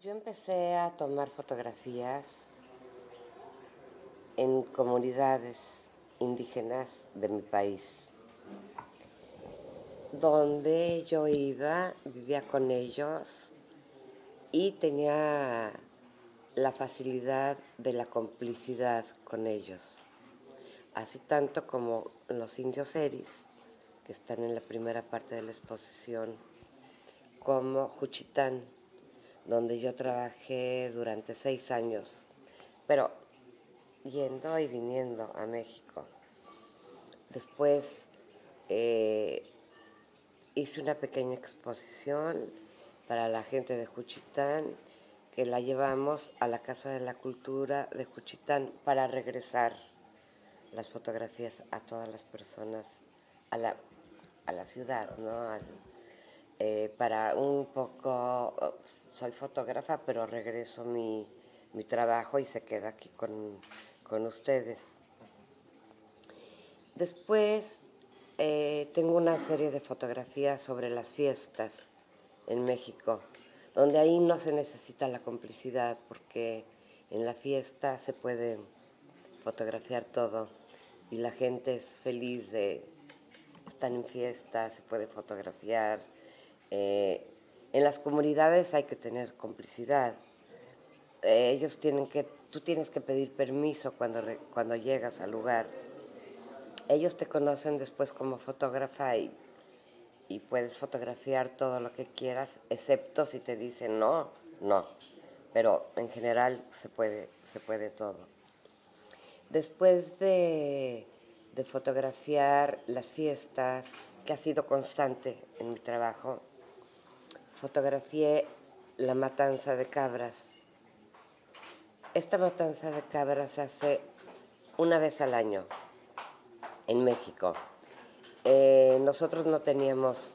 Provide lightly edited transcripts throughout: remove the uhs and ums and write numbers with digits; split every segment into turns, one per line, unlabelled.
Yo empecé a tomar fotografías en comunidades indígenas de mi país, donde yo iba, vivía con ellos y tenía la facilidad de la complicidad con ellos, así tanto como los indios eris, que están en la primera parte de la exposición, como Juchitán, donde yo trabajé durante 6 años, pero yendo y viniendo a México. Después eh, hice una pequeña exposición para la gente de Juchitán, que la llevamos a la Casa de la Cultura de Juchitán para regresar las fotografías a todas las personas, a la, a la ciudad, ¿no? Para un poco, soy fotógrafa, pero regreso mi trabajo y se queda aquí con ustedes. Después tengo una serie de fotografías sobre las fiestas en México, donde ahí no se necesita la complicidad, porque en la fiesta se puede fotografiar todo y la gente es feliz de estar en fiesta, se puede fotografiar. En las comunidades hay que tener complicidad. Tú tienes que pedir permiso cuando llegas al lugar. Ellos te conocen después como fotógrafa y puedes fotografiar todo lo que quieras, excepto si te dicen no, no. Pero en general se puede todo. Después de fotografiar las fiestas, que ha sido constante en mi trabajo, fotografié la matanza de cabras. Esta matanza de cabras se hace una vez al año en México. Nosotros no teníamos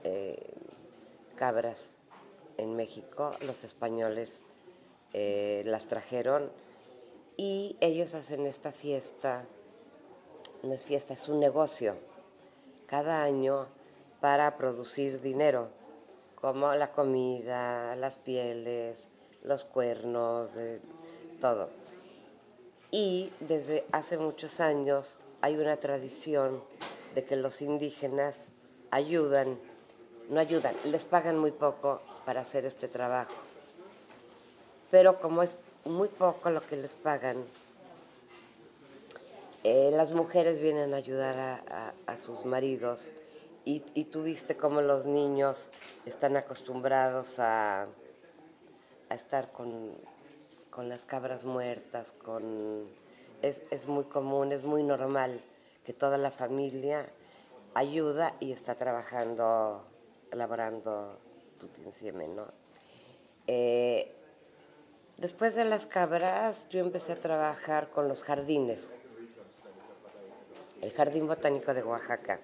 cabras en México, los españoles las trajeron y ellos hacen esta fiesta, no es fiesta, es un negocio, cada año para producir dinero, como la comida, las pieles, los cuernos, todo. Y desde hace muchos años hay una tradición de que los indígenas no ayudan, les pagan muy poco para hacer este trabajo. Pero como es muy poco lo que les pagan, las mujeres vienen a ayudar a sus maridos y tú viste cómo los niños están acostumbrados a estar con las cabras muertas, es muy común, es muy normal que toda la familia ayuda y está trabajando, elaborando Tutincieme, ¿no? Eh, Después de las cabras, yo empecé a trabajar con los jardines, el Jardín Botánico de Oaxaca,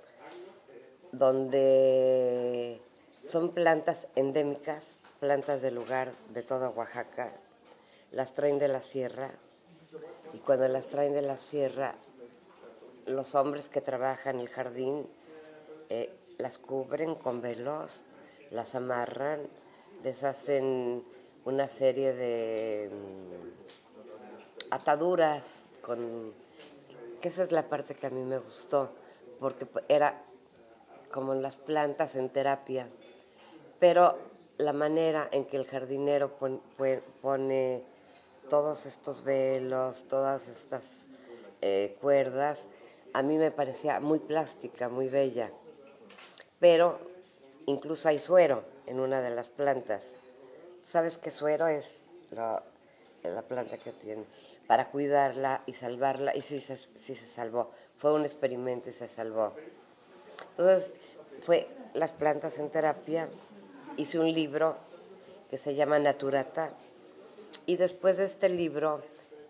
donde son plantas endémicas, plantas del lugar de toda Oaxaca, las traen de la sierra y cuando las traen de la sierra, los hombres que trabajan el jardín las cubren con velos, las amarran, les hacen una serie de ataduras, que esa es la parte que a mí me gustó, porque era como las plantas en terapia, pero la manera en que el jardinero pone todos estos velos, todas estas cuerdas, a mí me parecía muy plástica, muy bella. Pero incluso hay suero en una de las plantas. ¿Sabes qué suero es? La planta que tiene. Para cuidarla y salvarla, y sí se salvó. Fue un experimento y se salvó. Entonces, fue las plantas en terapia. Hice un libro que se llama Naturata. Y después de este libro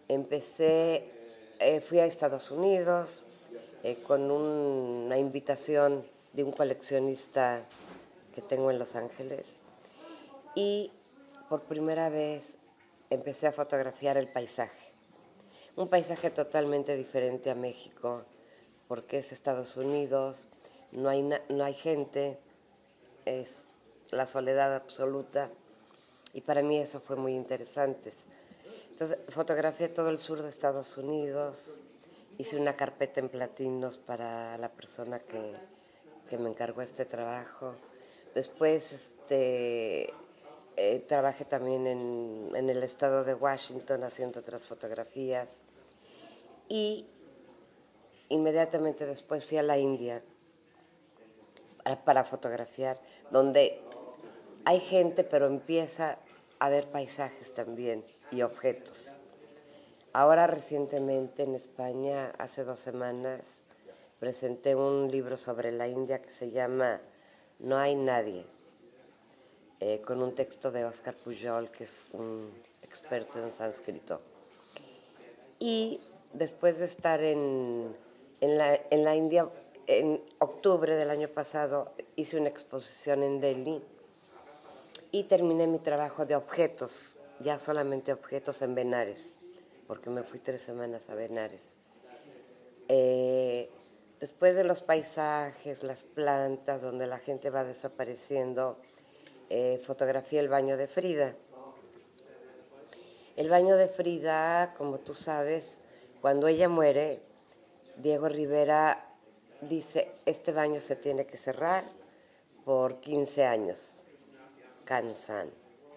fui a Estados Unidos con una invitación de un coleccionista que tengo en Los Ángeles y por primera vez empecé a fotografiar el paisaje. Un paisaje totalmente diferente a México porque es Estados Unidos, no hay gente, es la soledad absoluta Y para mí eso fue muy interesante. Entonces fotografié todo el sur de Estados Unidos, hice una carpeta en platinos para la persona que me encargó este trabajo. Después trabajé también en el estado de Washington haciendo otras fotografías. Y inmediatamente después fui a la India para fotografiar, donde hay gente, pero empieza a haber paisajes también y objetos. Ahora recientemente en España, hace 2 semanas, presenté un libro sobre la India que se llama No hay nadie, con un texto de Oscar Pujol, que es un experto en sánscrito. Y después de estar en la India, en octubre del año pasado, hice una exposición en Delhi y terminé mi trabajo de objetos, ya solamente objetos en Benares, porque me fui 3 semanas a Benares. Después de los paisajes, las plantas, donde la gente va desapareciendo, fotografié el baño de Frida. El baño de Frida, como tú sabes, cuando ella muere, Diego Rivera dice, este baño se tiene que cerrar por 15 años. Cansan.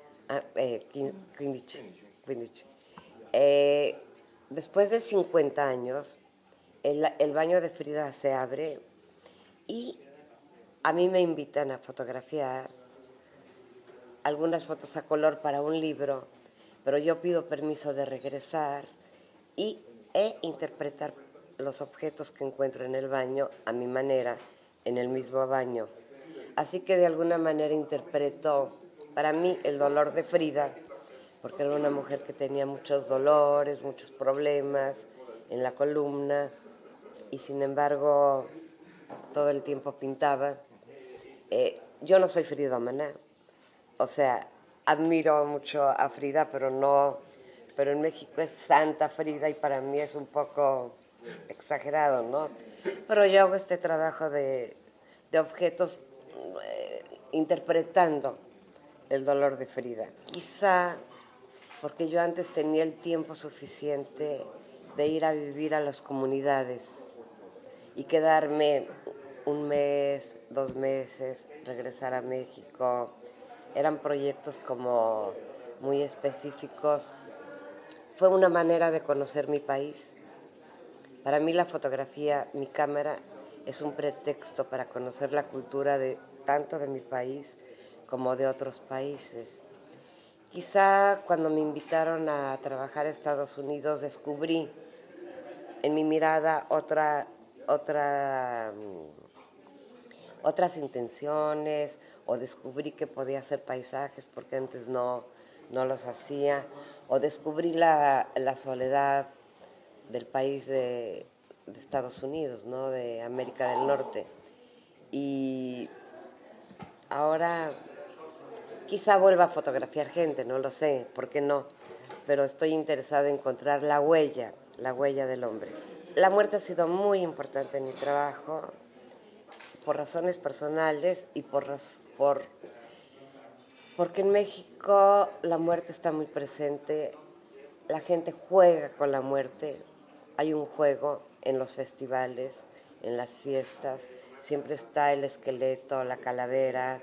15. Después de 50 años, el baño de Frida se abre y a mí me invitan a fotografiar algunas fotos a color para un libro, pero yo pido permiso de regresar e interpretar los objetos que encuentro en el baño a mi manera, en el mismo baño. Así que de alguna manera interpreto para mí el dolor de Frida, porque era una mujer que tenía muchos dolores, muchos problemas en la columna, y sin embargo todo el tiempo pintaba. Yo no soy fridómana, o sea, admiro mucho a Frida, pero en México es Santa Frida y para mí es un poco exagerado, ¿no? Pero yo hago este trabajo de objetos interpretando el dolor de Frida. Quizá porque yo antes tenía el tiempo suficiente de ir a vivir a las comunidades y quedarme 1 mes, 2 meses, regresar a México. Eran proyectos como muy específicos. Fue una manera de conocer mi país. Para mí la fotografía, mi cámara, es un pretexto para conocer la cultura tanto de mi país como de otros países. Quizá cuando me invitaron a trabajar a Estados Unidos descubrí en mi mirada otras intenciones, o descubrí que podía hacer paisajes porque antes no los hacía, o descubrí la soledad del país de Estados Unidos, ¿no? De América del Norte. Y ahora quizá vuelva a fotografiar gente, no lo sé, ¿por qué no? Pero estoy interesada en encontrar la huella del hombre. La muerte ha sido muy importante en mi trabajo, por razones personales y porque en México la muerte está muy presente, la gente juega con la muerte, hay un juego en los festivales, en las fiestas, siempre está el esqueleto, la calavera,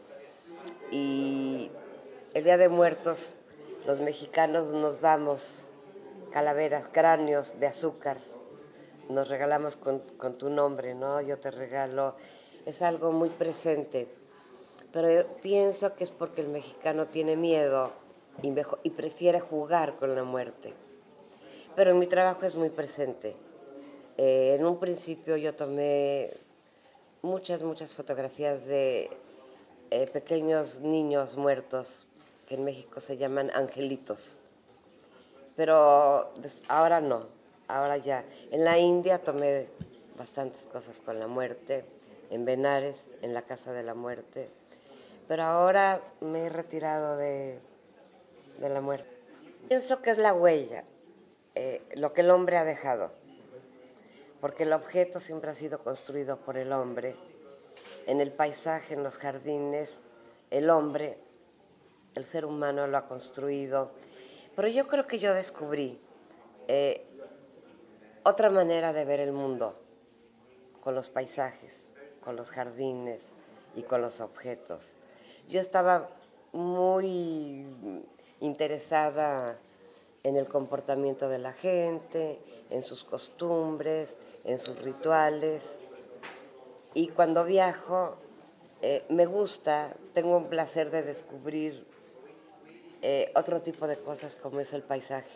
y el Día de Muertos los mexicanos nos damos calaveras, cráneos de azúcar, nos regalamos con tu nombre, ¿no? Yo te regalo, es algo muy presente, pero pienso que es porque el mexicano tiene miedo y prefiere jugar con la muerte. Pero en mi trabajo es muy presente. En un principio yo tomé muchas fotografías de pequeños niños muertos, que en México se llaman angelitos. Pero ahora no, ahora ya. En la India tomé bastantes cosas con la muerte, en Benares, en la Casa de la Muerte. Pero ahora me he retirado de la muerte. Pienso que es la huella, lo que el hombre ha dejado, porque el objeto siempre ha sido construido por el hombre. En el paisaje, en los jardines, el hombre el ser humano lo ha construido, pero yo creo que yo descubrí otra manera de ver el mundo, con los paisajes, con los jardines y con los objetos. Yo estaba muy interesada en el comportamiento de la gente, en sus costumbres, en sus rituales. Y cuando viajo, me gusta, tengo un placer de descubrir otro tipo de cosas como es el paisaje.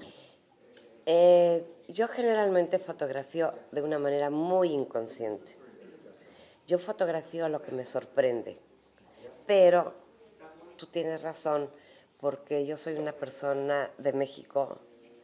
Yo generalmente fotografío de una manera muy inconsciente. Yo fotografío lo que me sorprende, pero tú tienes razón, porque yo soy una persona de México.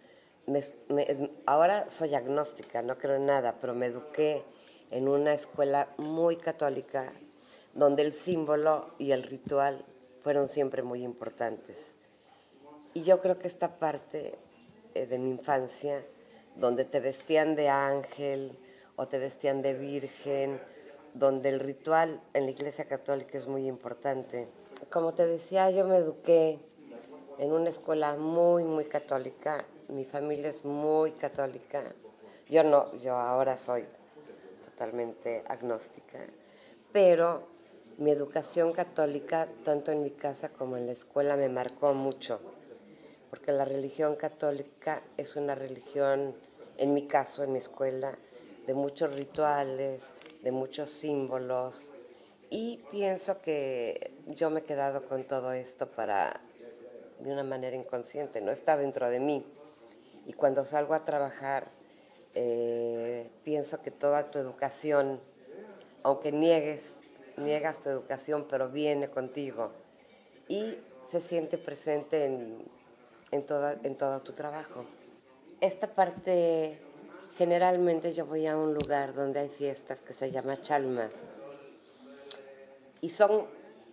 Ahora soy agnóstica, no creo en nada, pero me eduqué en una escuela muy católica donde el símbolo y el ritual fueron siempre muy importantes. Y yo creo que esta parte de mi infancia, donde te vestían de ángel o te vestían de virgen, donde el ritual en la Iglesia Católica es muy importante. Como te decía, yo me eduqué en una escuela muy católica. Mi familia es muy católica. Yo no, yo ahora soy totalmente agnóstica. Pero mi educación católica, tanto en mi casa como en la escuela, me marcó mucho. Porque la religión católica es una religión, en mi caso, en mi escuela, de muchos rituales, de muchos símbolos. Y pienso que yo me he quedado con todo esto de una manera inconsciente, no está dentro de mí. Y cuando salgo a trabajar, pienso que toda tu educación, aunque niegas tu educación, pero viene contigo y se siente presente en todo tu trabajo. Esta parte, generalmente yo voy a un lugar donde hay fiestas que se llama Chalma y son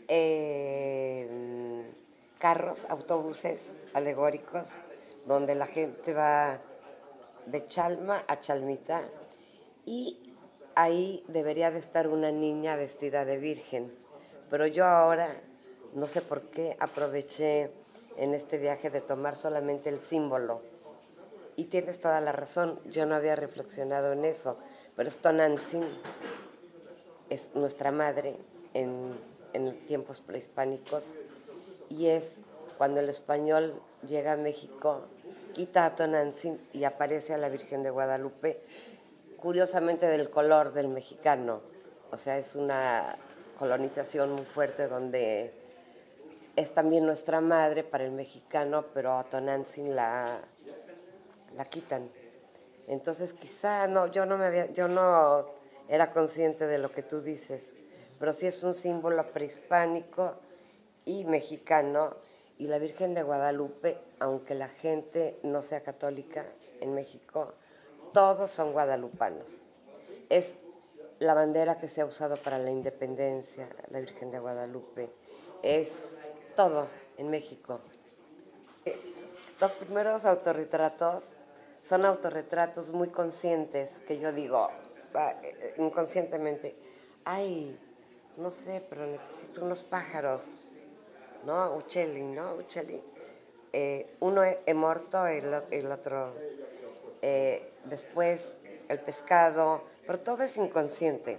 carros, autobuses alegóricos donde la gente va de Chalma a Chalmita y ahí debería de estar una niña vestida de virgen. Pero yo ahora, no sé por qué, aproveché en este viaje de tomar solamente el símbolo. Y tienes toda la razón, yo no había reflexionado en eso, pero Tonantzin es nuestra madre en tiempos prehispánicos y es cuando el español llega a México, quita a Tonantzin y aparece a la Virgen de Guadalupe, curiosamente del color del mexicano. O sea, es una colonización muy fuerte donde es también nuestra madre para el mexicano, pero a Tonantzin la quitan. Entonces quizá yo no era consciente de lo que tú dices, pero sí es un símbolo prehispánico y mexicano, y la Virgen de Guadalupe, aunque la gente no sea católica en México, todos son guadalupanos. Es la bandera que se ha usado para la independencia, la Virgen de Guadalupe, es todo en México. Los primeros autorretratos son autorretratos muy conscientes, que yo digo inconscientemente, ay, no sé, pero necesito unos pájaros, ¿no? Uccelli, ¿no? Uccelli. Uno è morto, el otro después el pescado, pero todo es inconsciente.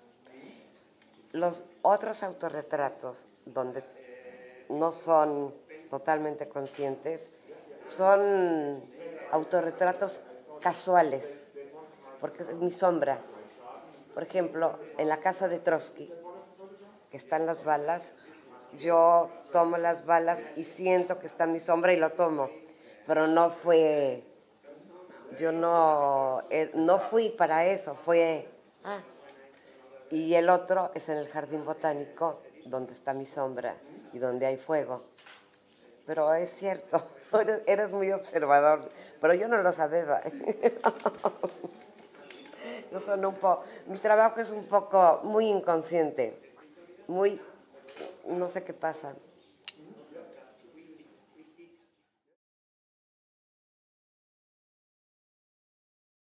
Los otros autorretratos, donde no son totalmente conscientes, son autorretratos casuales, porque es mi sombra. Por ejemplo, en la casa de Trotsky, que están las balas, yo tomo las balas y siento que está mi sombra y lo tomo, pero no fue, yo no fui para eso, y el otro es en el jardín botánico, donde está mi sombra y donde hay fuego. Pero es cierto, eres muy observador, pero yo no lo sabía. Mi trabajo es un poco muy inconsciente, muy, no sé qué pasa,